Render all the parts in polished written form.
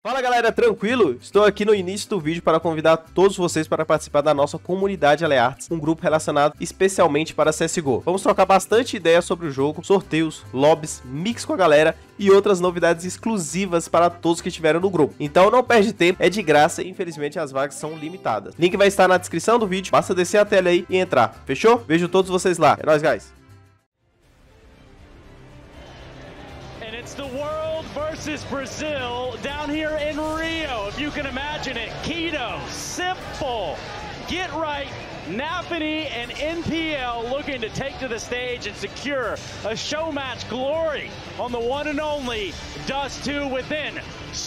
Fala galera, tranquilo? Estou aqui no início do vídeo para convidar todos vocês para participar da nossa comunidade Aleartes, um grupo relacionado especialmente para CSGO. Vamos trocar bastante ideias sobre o jogo, sorteios, lobbies, mix com a galera e outras novidades exclusivas para todos que estiveram no grupo. Então não perde tempo, é de graça e infelizmente as vagas são limitadas. Link vai estar na descrição do vídeo, basta descer a tela aí e entrar, fechou? Vejo todos vocês lá, é nóis guys! It's the world versus Brazil down here in Rio, if you can imagine it. Keto, simple, get right, Nafany and NPL looking to take to the stage and secure a show match glory on the one and only Dust 2 Within.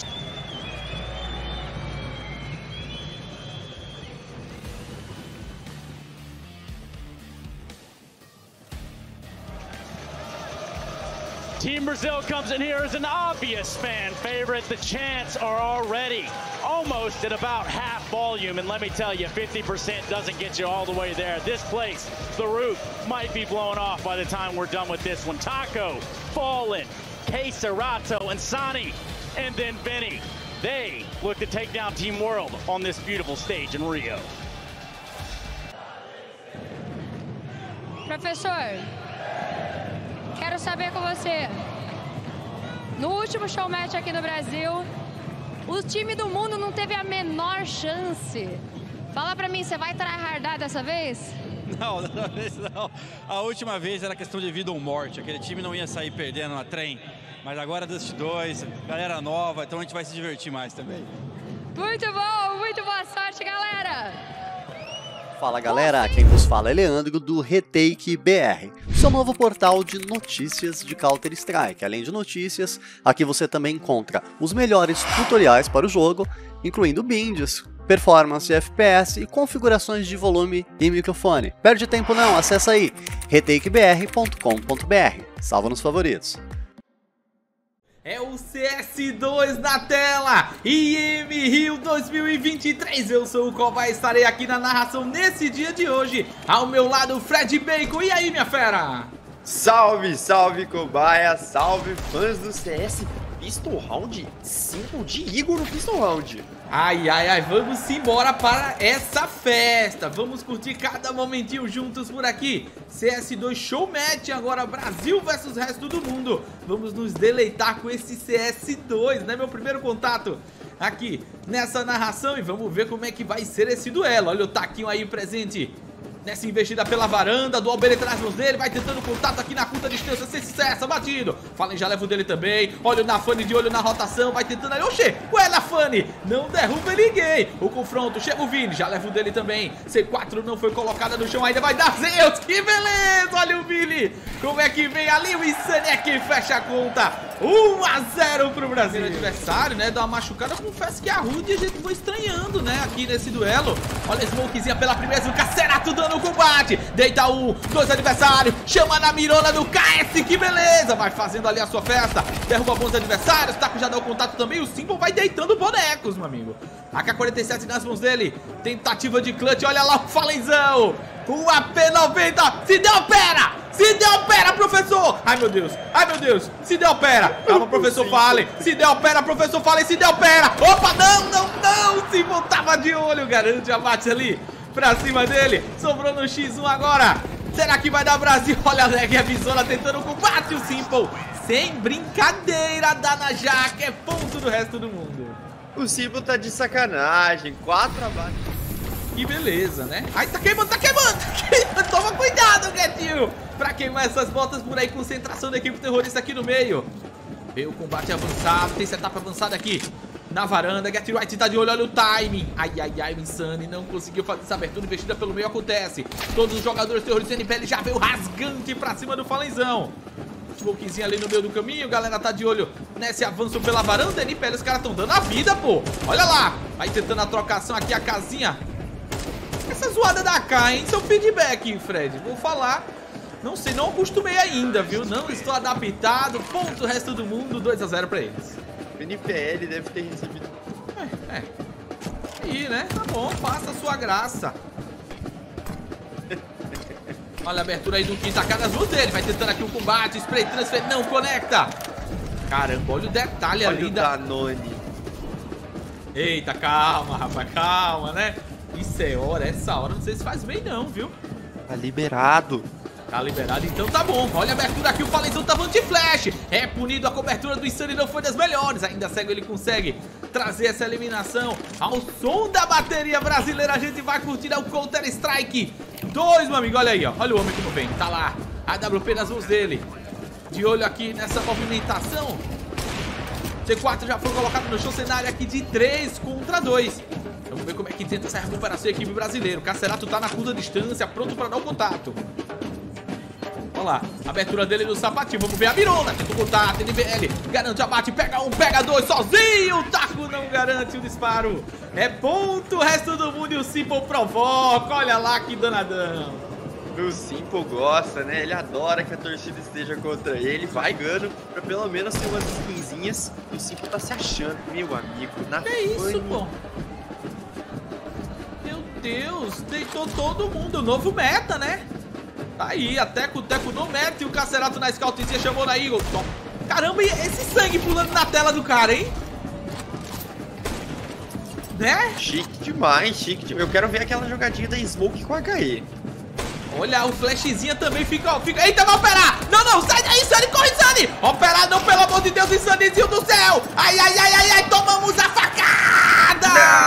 Team Brazil comes in here as an obvious fan favorite. The chants are already almost at about half volume. And let me tell you, 50% doesn't get you all the way there. This place, the roof, might be blown off by the time we're done with this one. Taco, Fallen, K Serato, and Sani, and then Benny. They look to take down Team World on this beautiful stage in Rio. Professor, quero saber com você, no último showmatch aqui no Brasil, o time do mundo não teve a menor chance. Fala pra mim, você vai tryhardar dessa vez? Não, dessa vez não. A última vez era questão de vida ou morte, aquele time não ia sair perdendo na trem. Mas agora Dust 2, galera nova, então a gente vai se divertir mais também. Muito bom, muito boa sorte, galera! Fala galera, quem vos fala é Leandro do Retake BR, seu novo portal de notícias de Counter-Strike. Além de notícias, aqui você também encontra os melhores tutoriais para o jogo, incluindo binds, performance, FPS e configurações de volume e microfone. Perde tempo não, acessa aí retakebr.com.br, salva nos favoritos. É o CS2 na tela, IEM Rio 2023, eu sou o Cobai, estarei aqui na narração nesse dia de hoje, ao meu lado o Fred Bacon, e aí minha fera? Salve, salve Cobaia, salve fãs do CS Pistol Round, 5 de Igor no Pistol Round. Ai, ai, ai, vamos embora para essa festa, vamos curtir cada momentinho juntos por aqui. CS2 Showmatch, agora Brasil versus resto do mundo. Vamos nos deleitar com esse CS2, né, meu primeiro contato aqui nessa narração. E vamos ver como é que vai ser esse duelo. Olha o taquinho aí presente nessa investida pela varanda, do Albereto nas mãos dele, vai tentando contato aqui na curta distância, sem sucesso, batido. Fallen já leva o dele também, olha o Nafany de olho na rotação, vai tentando ali, oxê, ué Nafany, não derruba ninguém. O confronto, chega o Vini, já leva o dele também, C4 não foi colocada no chão ainda, vai dar Zeus, que beleza, olha o Vini, como é que vem ali, o Insane é quem fecha a conta. 1-0 pro Brasil. O adversário, né, dá uma machucada, confesso que a Rude a gente foi estranhando, né, aqui nesse duelo. Olha a smokezinha pela primeira, o Cacerato dando o combate, deita um, dois adversários, chama na mirona do KS, que beleza, vai fazendo ali a sua festa, derruba bons adversários, Taco já dá o contato também, o Simple vai deitando bonecos, meu amigo. AK-47 nas mãos dele, tentativa de clutch, olha lá o Fallenzão, o AP-90, se deu pera! Se deu pera, professor! Ai, meu Deus! Ai, meu Deus! Se deu pera! Calma, professor Fallen! Se deu pera, professor Fallen! Se deu pera! Opa, não, não, não! O Simple tava de olho, garante, abate ali pra cima dele. Sobrou no X1 agora. Será que vai dar Brasil? Olha a leg e a visora tentando o combate. O Simple, sem brincadeira, dá na jaca. É ponto do resto do mundo. O Simple tá de sacanagem, 4 abaixo. Que beleza, né? Ai, tá queimando, tá queimando, tá queimando. Toma cuidado, Gatinho, pra queimar essas botas por aí. Concentração da equipe terrorista aqui no meio. Vê o combate avançado, tem setup avançado aqui na varanda. Get Right tá de olho, olha o timing. Ai, ai, ai, o Insane não conseguiu fazer essa abertura investida pelo meio, acontece. Todos os jogadores terroristas do NPL já veio rasgante pra cima do Fallenzão. Smokezinho ali no meio do caminho, galera tá de olho nesse avanço pela varanda. NPL, os caras tão dando a vida, pô. Olha lá, vai tentando a trocação aqui, a casinha. Essa zoada da AK, hein? Seu feedback, Fred, vou falar. Não sei, não acostumei ainda, viu? Não estou adaptado. Ponto o resto do mundo, 2-0 pra eles. O NPL deve ter recebido. Aí, né? Tá bom, faça a sua graça. Olha a abertura aí do Kim, tacada nas mãos dele. Vai tentando aqui o combate, spray transfer, não conecta. Caramba, olha o detalhe ali da Danone. Eita, calma, rapaz, calma, né? Isso é hora, essa hora não sei se faz bem não, viu? Tá liberado. Tá liberado, então tá bom. Olha a abertura aqui, o Falenzão tava anti-flash. É punido, a cobertura do Insane não foi das melhores. Ainda cego, ele consegue trazer essa eliminação ao som da bateria brasileira. A gente vai curtir o Counter Strike 2, meu amigo. Olha aí, ó. Olha o homem como vem. Tá lá, a AWP nas mãos dele. De olho aqui nessa movimentação. C4 já foi colocado no show, cenário aqui de 3 contra 2. Vamos ver como é que tenta essa recuperação a equipe brasileira. O Cacerato tá na curta distância, pronto para dar o contato. Olha lá, abertura dele no sapatinho. Vamos ver a mirona, tenta o contato, NBL. Garante abate, pega um, pega dois, sozinho. O Taco não garante o disparo. É ponto, o resto do mundo e o Simple provoca. Olha lá que danadão. O Simple gosta, né? Ele adora que a torcida esteja contra ele. Vai ganhando pra pelo menos ter umas skinzinhas. O Simple tá se achando, meu amigo. Na que isso, pô? Meu Deus, deitou todo mundo. Novo meta, né? Tá aí, até com o Teco no meta. E o Cacerato na scoutzinha chamou na Eagle. Caramba, e esse sangue pulando na tela do cara, hein? Né? Chique demais, chique demais. Eu quero ver aquela jogadinha da Smoke com HE. Olha, o flashzinha também fica, ó, fica... Eita, vai operar! Não, não, sai daí, Insane, corre, Insane! Operar não, pelo amor de Deus, Insanezinho do céu! Ai, ai, ai, ai, ai, tomamos a facada!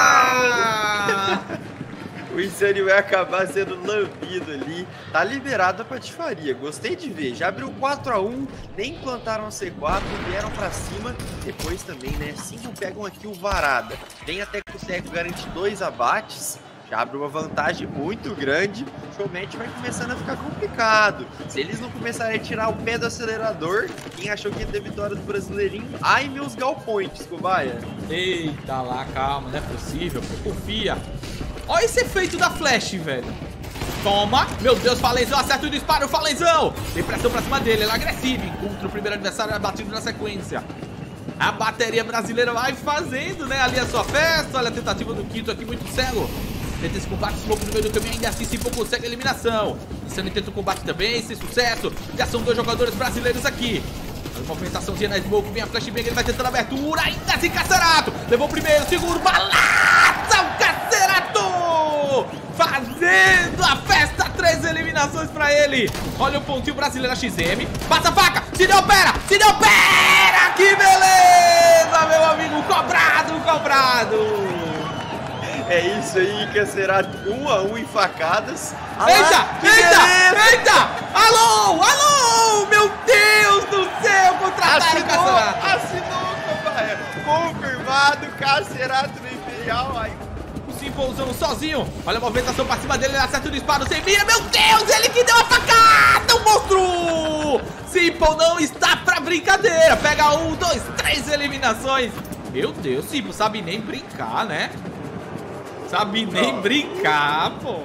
O Insane vai acabar sendo lambido ali. Tá liberado a patifaria, gostei de ver. Já abriu 4-1, nem plantaram a C4, vieram pra cima. Depois também, né, 5 pegam aqui o varada. Vem até que o Teco garante 2 abates. Já abre uma vantagem muito grande. O showmatch vai começando a ficar complicado. Se eles não começarem a tirar o pé do acelerador, quem achou que ia ter vitória do Brasileirinho, ai meus galpoints, cobaia. Eita lá, calma, não é possível, confia. Olha esse efeito da flash, velho. Toma, meu Deus, Falenzão, acerta o disparo, Falenzão. Tem pressão pra cima dele, ele é agressivo. Encontra o primeiro adversário abatido na sequência. A bateria brasileira vai fazendo, né, ali a sua festa. Olha a tentativa do Quito aqui, muito cego. Tenta esse combate, Smoke no meio do caminho, ainda assim Simple consegue a eliminação. Insane tenta o combate também, sem sucesso. Já são 2 jogadores brasileiros aqui. A movimentaçãozinha na Smoke, vem a flashbang, ele vai tentando a abertura, ainda assim Cacerato. Levou o primeiro, segundo, balaça o Cacerato! Fazendo a festa, 3 eliminações pra ele. Olha o pontinho brasileiro, a XM. Passa a faca, se deu opera, se deu opera! Que beleza, meu amigo, cobrado, cobrado. É isso aí, Cacerato 1-1 em facadas. Eita, eita, eita! Alô, alô! Meu Deus do céu! Contrataram o Cacerato! Assinou, cobaia! Confirmado, Cacerato no Imperial. Aí. O Simplezão sozinho. Olha a movimentação pra cima dele, ele acerta o disparo sem mira. Meu Deus, ele que deu a facada! O monstro! Simple não está pra brincadeira. Pega 1, 2, 3 eliminações. Meu Deus, Simple sabe nem brincar, né? Sabe nem brincar, pô.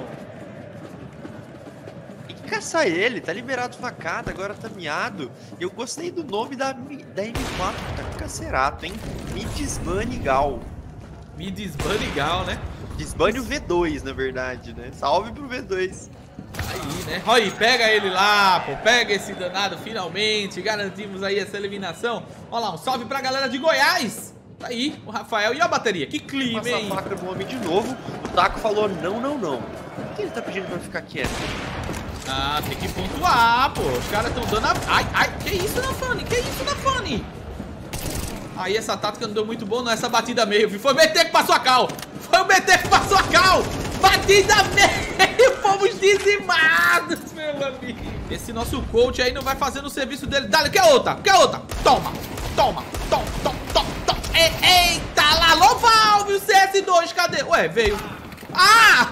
Tem que caçar ele, tá liberado facada, agora tá miado. Eu gostei do nome da M4, tá com Cacerato, hein? Me desbane Gal. Me desbane Gal, né? Desbane o V2, na verdade, né? Salve pro V2. Aí, né? Olha aí, pega ele lá, pô. Pega esse danado finalmente. Garantimos aí essa eliminação. Olha lá, um salve pra galera de Goiás. Tá aí, o Rafael e a bateria. Que clima, hein? Passa a faca no homem de novo. O Taco falou não, não, não. Por que ele tá pedindo pra ficar quieto? Ah, tem que pontuar, pô. Os caras tão dando a... Ai, ai, que isso, Nafani? Que isso, Nafani? Aí essa tática não deu muito bom, não. Essa batida meio, viu? Foi o BT que passou a cal. Foi o BT que passou a cal. Batida meio. Fomos dizimados, meu amigo. Esse nosso coach aí não vai fazendo o serviço dele. Dale, quer outra? Quer outra? Toma, toma, toma, toma, toma. Eita lá, Lovalve, o CS2, cadê? Ué, veio. Ah!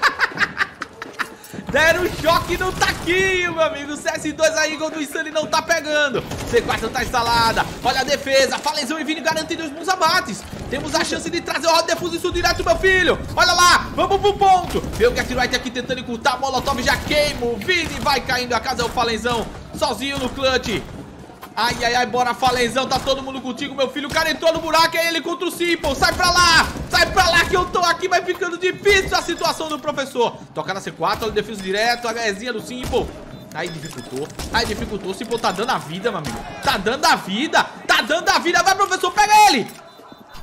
Deram um choque no taquinho, meu amigo. O CS2, a Eagle do Insane não tá pegando. C4 tá instalada. Olha a defesa. Falenzão e Vini garantindo os bons abates. Temos a chance de trazer o Rod Defuso isso direto, meu filho. Olha lá, vamos pro ponto. Vê o Get Right aqui tentando encurtar. Molotov já queima. O Vini vai caindo. A casa é o Falenzão sozinho no clutch. Ai, ai, ai, bora, Falenzão, tá todo mundo contigo, meu filho. O cara entrou no buraco, é ele contra o Simple. Sai pra lá que eu tô aqui. Vai ficando difícil a situação do professor. Toca na C4, olha o defesa direto, a HEzinha do Simple. Aí dificultou, o Simple tá dando a vida, meu amigo. Tá dando a vida, vai, professor, pega ele.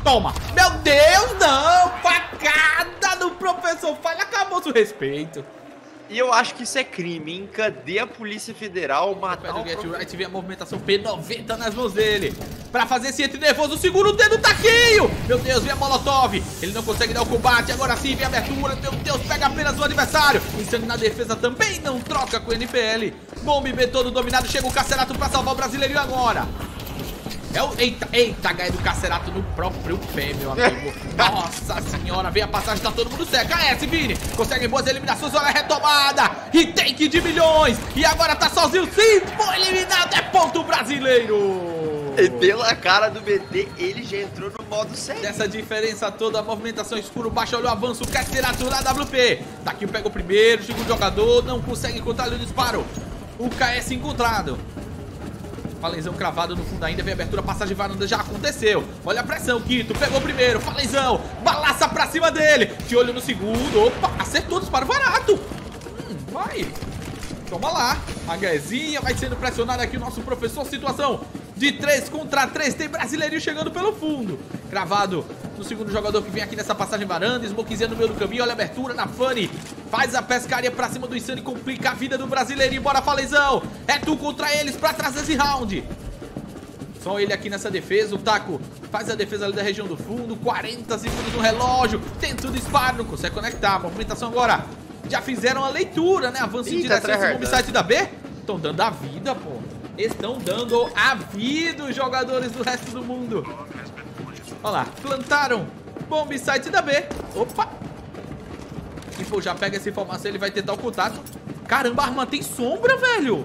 Toma. Meu Deus, não. Facada no professor Falha. Acabou seu respeito. E eu acho que isso é crime, hein? Cadê a Polícia Federal matar o Get Right, vê a movimentação P90 nas mãos dele. Pra fazer esse entre nervoso, segura o dedo, taquinho. Meu Deus, vem a Molotov. Ele não consegue dar o combate, agora sim vem a abertura. Meu Deus, pega apenas o adversário. Insane na defesa também, não troca com o NPL. Bomb B todo dominado, chega o Cacerato pra salvar o brasileirinho agora. É o... Eita, HE do Cacerato no próprio pé, meu amigo. Nossa senhora, vem a passagem, tá todo mundo certo. KS, Vini, consegue boas eliminações, olha a retomada. E take de milhões. E agora tá sozinho, sim, foi eliminado, é ponto brasileiro. E pela cara do BT, ele já entrou no modo sério. Dessa diferença toda, a movimentação escuro, baixo, olha o avanço, o Cacerato na WP. Daqui pega o primeiro, chega o jogador, não consegue encontrar o disparo. O KS encontrado. Falenzão cravado no fundo ainda, vem a abertura, passagem varanda, já aconteceu. Olha a pressão, Quito, pegou o primeiro, Falenzão, balaça pra cima dele. De olho no segundo, opa, acertou o disparo barato. Vai, toma lá. A Guezinha vai sendo pressionado aqui o nosso professor, situação de 3 contra 3, tem brasileirinho chegando pelo fundo. Cravado no segundo jogador que vem aqui nessa passagem varanda, Smokezinha no meio do caminho, olha a abertura na Fanny. Faz a pescaria pra cima do Insane, complica a vida do brasileirinho, bora Falenzão. É tu contra eles pra trás desse round. Só ele aqui nessa defesa, o Taco faz a defesa ali da região do fundo, 40 segundos no relógio, tenta o disparo, não consegue conectar, movimentação agora. Já fizeram a leitura, né, avanço em direção ao bombsite da B. Estão dando a vida, pô. Estão dando a vida os jogadores do resto do mundo. Olha lá, plantaram bombsite da B. Opa. E pô, já pega essa informação, ele vai tentar o contato. Caramba, a arma tem sombra, velho.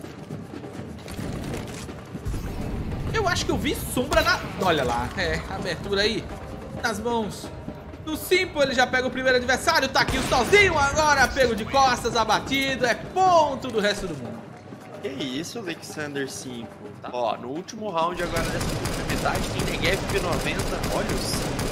Eu acho que eu vi sombra na... Olha lá, abertura aí nas mãos do Simple. Ele já pega o primeiro adversário, tá aqui sozinho agora, pego de costas, abatido. É ponto do resto do mundo. Que isso, Alexander 5. Tá. Ó, no último round agora dessa oportunidade, tem Negev P90, olha o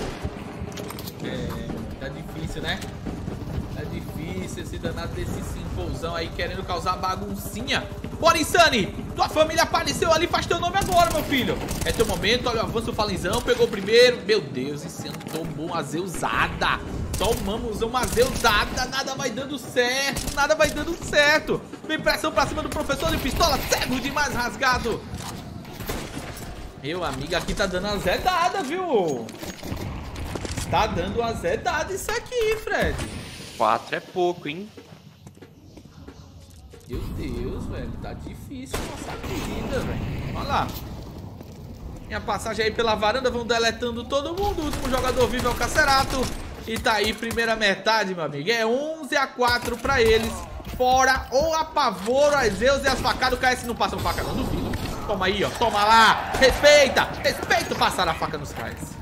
5. Tá difícil, né? Tá difícil esse danado desse Simplezão aí querendo causar baguncinha. Bora, Insane! Tua família apareceu ali, faz teu nome agora, meu filho. É teu momento, olha o avanço do Falenzão, pegou o primeiro. Meu Deus, Insane tomou uma zeusada. Tomamos uma zeusada, nada vai dando certo, nada vai dando certo. Vem pressão pra cima do professor de pistola, cego demais, rasgado. Meu amigo, aqui tá dando azedada, viu? Tá dando azedada isso aqui, Fred. 4 é pouco, hein? Meu Deus, velho, tá difícil nossa vida, velho. Olha lá. Minha passagem aí pela varanda, vão deletando todo mundo. O último jogador vivo é o Cacerato. E tá aí, primeira metade, meu amigo. É 11-4 pra eles. Fora ou apavoro as Zeus e as facadas. O KS não passa faca, não duvido. Toma aí, ó. Toma lá. Respeita. Respeita passar a faca nos KS.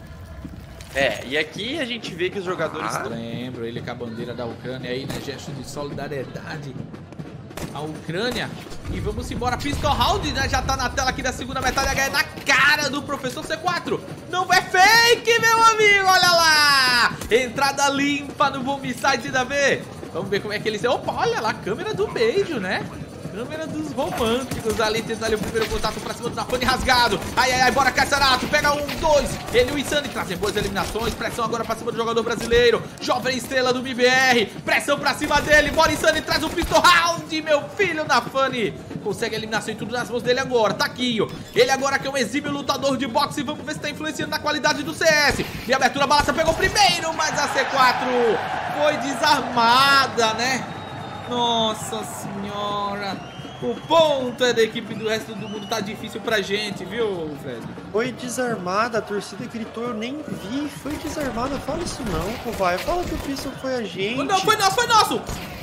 E aqui a gente vê que os jogadores... Lembro, ele com a bandeira da Ucrânia aí, né? Gesto de solidariedade à Ucrânia. E vamos embora. Pistol Round, né? Já tá na tela aqui da segunda metade. HE na cara do professor C4. Não é fake, meu amigo. Olha lá. Entrada limpa no bombsite da B. Vamos ver como é que eles... Opa, olha lá. Câmera do beijo, né? Câmera dos românticos ali, tentando ali o primeiro contato pra cima do Nafone rasgado. Ai, ai, ai, bora Cacerato, pega 1, 2. Ele e o Insane trazem boas eliminações. Pressão agora pra cima do jogador brasileiro. Jovem estrela do MBR. Pressão pra cima dele. Bora Insane, traz o pistol round, meu filho, Nafone. Consegue a eliminação e tudo nas mãos dele agora. Taquinho. Ele agora que é um exímio lutador de boxe. Vamos ver se tá influenciando na qualidade do CS. E a abertura, Balaça pegou primeiro, mas a C4 foi desarmada, né? Nossa senhora. O ponto é da equipe do resto do mundo. Tá difícil pra gente, viu, Fred? Foi desarmada, a torcida gritou, eu nem vi. Foi desarmada, fala isso não, covarde. Fala que o pistol foi a gente. Não, foi nosso, foi nosso!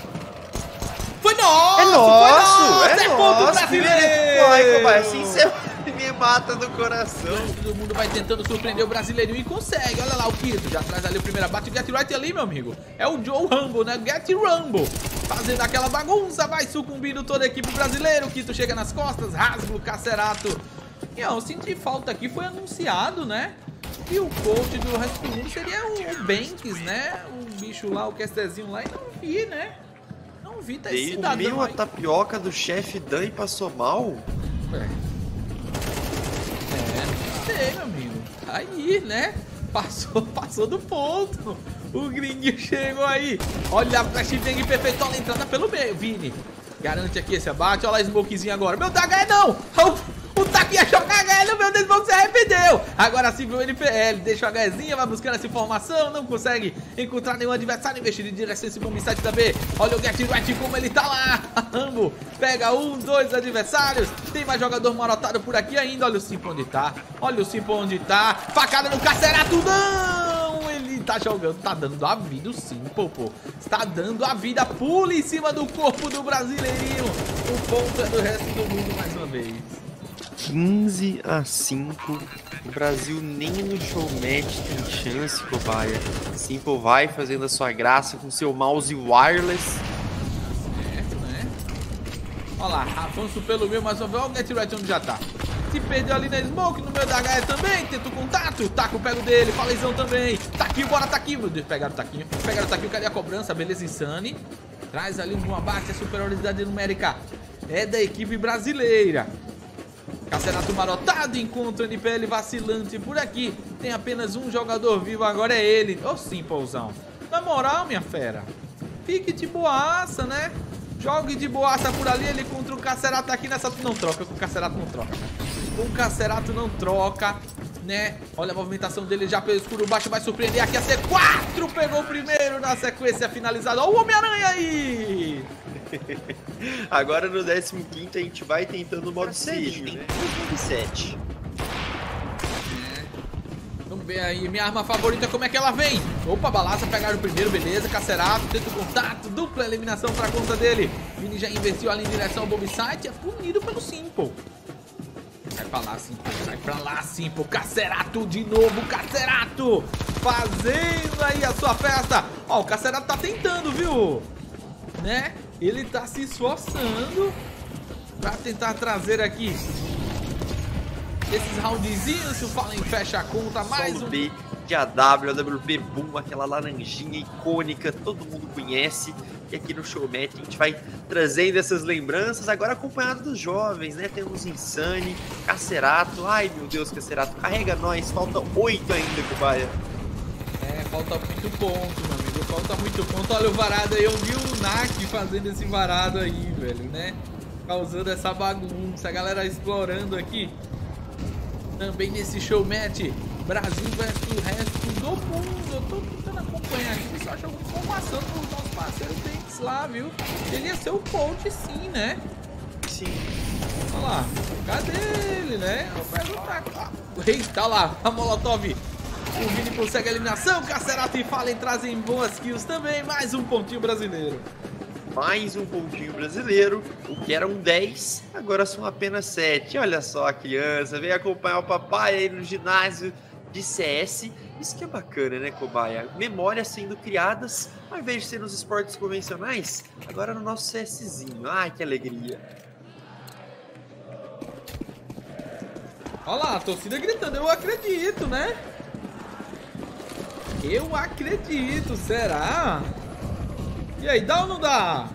Foi nosso! É nosso! É ponto brasileiro! Vai, covarde, assim você me mata do coração. Todo mundo vai tentando surpreender o brasileirinho e consegue. Olha lá o Quito, já traz ali o primeiro abate. Get Right ali, meu amigo. É o Joe Rumble, né? Get Rumble. Fazendo aquela bagunça, vai sucumbindo toda a equipe brasileira. O Quito chega nas costas, rasga o Cacerato. E ó, eu senti falta aqui, foi anunciado, né? E o coach do resto do mundo seria o Banks, né? O bicho lá, o casterzinho lá, e não vi, né? Não vi, tá esse cidadão aí. Comeu a tapioca do chefe Dan e passou mal? Não sei, meu amigo. Aí, né? Passou do ponto. O gringuinho chegou aí. Olha a flashbang perfeita. Olha a entrada pelo meio, Vini. Garante aqui esse abate. Olha a smokezinha agora. Meu Deus, não! O Taki ia jogar HL, meu Deus, se arrependeu. Agora sim pro NPL, deixa o HEzinha, vai buscando essa informação, não consegue encontrar nenhum adversário, investido em direção a esse bomb site também. Olha o Get Right como ele tá lá. Rambo pega 1, 2 adversários. Tem mais jogador marotado por aqui ainda. Olha o Simple onde tá. Olha o Simple onde tá. Facada no Cacerato, não! Ele tá jogando, tá dando a vida o Simple, pô. Está dando a vida, pula em cima do corpo do brasileirinho. O ponto é do resto do mundo mais uma vez. 15-5, o Brasil nem no showmatch tem chance, cobaia. Simple vai fazendo a sua graça com seu mouse wireless. Certo, né? Olha lá, avanço pelo meio, mais uma vez. Olha o Get Right onde já tá. Se perdeu ali na smoke, no meio da HE também. Tenta o contato, taca o pego dele, Falezão também. Taquinho, bora Taquinho. Meu Deus, pegaram o Taquinho. Pegaram o Taquinho, cadê a cobrança? Beleza, Insane. Traz ali um abate, a superioridade numérica é da equipe brasileira. Cacerato marotado, encontra o NPL vacilante por aqui. Tem apenas um jogador vivo, agora é ele. Ô, Simplezão. Na moral, minha fera, fique de boaça, né? Jogue de boaça por ali, ele contra o Cacerato aqui nessa... Não troca, com o Cacerato não troca. Com o Cacerato não troca, né? Olha a movimentação dele já pelo escuro baixo, vai surpreender aqui a C4. Pegou o primeiro na sequência finalizada. Olha o Homem-Aranha aí! Agora no 15º a gente vai tentando o modo Serio, né? 7. Vamos ver aí, minha arma favorita, como é que ela vem? Opa, balaça, pegaram o primeiro, beleza. Cacerato, tenta o contato, dupla eliminação pra conta dele. Vini já investiu ali em direção ao bomb site, é punido pelo Simple. Sai pra lá, Simple, sai pra lá, Simple. Cacerato de novo, Cacerato fazendo aí a sua festa. Ó, o Cacerato tá tentando, viu? Né? Ele tá se esforçando pra tentar trazer aqui esses roundzinhos. Se o Fallen fecha a conta, mais um B de AW, AWP Boom, aquela laranjinha icônica, todo mundo conhece. E aqui no Showmatch a gente vai trazendo essas lembranças, agora acompanhado dos jovens, né? Temos Insane, Cacerato. Ai meu Deus, Cacerato, carrega nós, faltam 8 ainda, cobaia. Falta muito ponto, meu amigo, falta muito ponto. Olha o varado aí, eu vi o Nak fazendo esse varado aí, velho, né? Causando essa bagunça, a galera explorando aqui. Também nesse showmatch, Brasil versus o resto do mundo. Eu tô tentando acompanhar aqui, só acho alguma informação do nosso parceiro Banks lá, viu? Ele ia ser o coach sim, né? Sim. Olha lá, cadê ele, né? Eu perguntar. Eita, lá, a Molotov. O Vini consegue a eliminação, Cacerato e Fallen trazem boas kills também, mais um pontinho brasileiro. Mais um pontinho brasileiro, o que era um 10, agora são apenas 7. Olha só a criança, vem acompanhar o papai aí no ginásio de CS. Isso que é bacana, né, cobaia? Memórias sendo criadas, ao invés de ser nos esportes convencionais, agora no nosso CSzinho. Ai, que alegria. Olha lá, a torcida gritando, eu acredito, né? Eu acredito, será? E aí, dá ou não dá?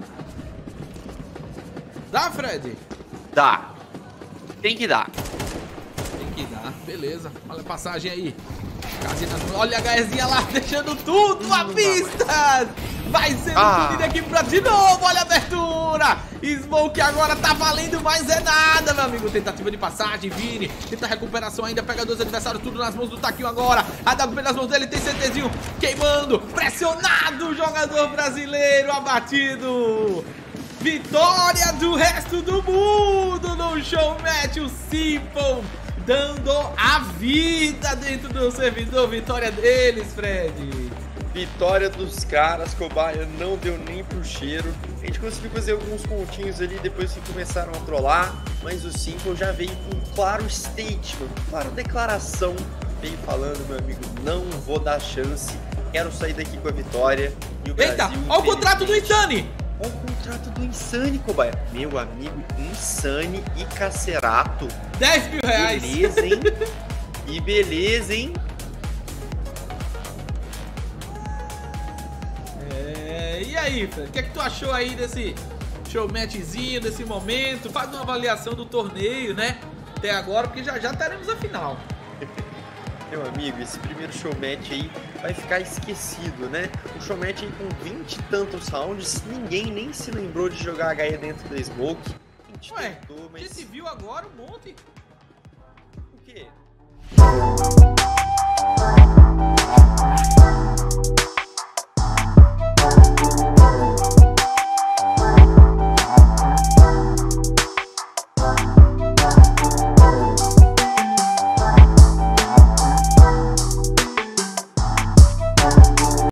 Dá, Fred? Dá. Tem que dar. Tem que dar, beleza. Olha a passagem aí. Olha a HEzinha lá, deixando tudo à vista. Vai sendo punido aqui pra de novo, olha a abertura. Smoke agora tá valendo, mas é nada, meu amigo. Tentativa de passagem, Vini. Tenta recuperação ainda, pega dois adversários, tudo nas mãos do Taquinho agora. A WP nas mãos dele, tem CTzinho queimando. Pressionado o jogador brasileiro, abatido. Vitória do resto do mundo no Showmatch, o Simple dando a vida dentro do servidor. Vitória deles, Fred. Vitória dos caras, cobaia, não deu nem pro cheiro. A gente conseguiu fazer alguns pontinhos ali depois que começaram a trollar, mas o Simple já veio com um claro statement, claro declaração, veio falando, meu amigo, não vou dar chance, quero sair daqui com a vitória. E o Eita, Brasil, olha o contrato do Insane! Olha o contrato do Insane, cobaia. Meu amigo, Insane e Cacerato. 10 mil reais. Beleza, hein? E beleza, hein? E aí, Fred, o que é que tu achou aí desse showmatchzinho, desse momento? Faz uma avaliação do torneio, né? Até agora, porque já teremos a final. Meu amigo, esse primeiro showmatch aí vai ficar esquecido, né? O showmatch aí com 20 e tantos rounds, ninguém nem se lembrou de jogar HE dentro da Smoke. A gente tentou, mas... Você se viu agora um monte? O quê?